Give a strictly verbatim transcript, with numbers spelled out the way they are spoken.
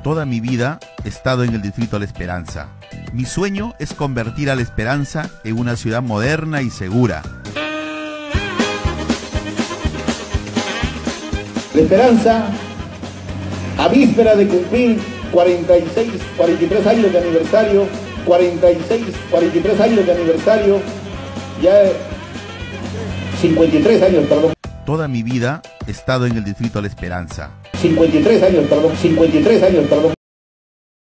Toda mi vida he estado en el distrito La Esperanza. Mi sueño es convertir a La Esperanza en una ciudad moderna y segura. La Esperanza, a víspera de cumplir cuarenta y seis, cuarenta y tres años de aniversario, cuarenta y seis, cuarenta y tres años de aniversario, ya cincuenta y tres años, perdón. Toda mi vida he estado en el distrito La Esperanza. cincuenta y tres años, perdón, cincuenta y tres años, perdón.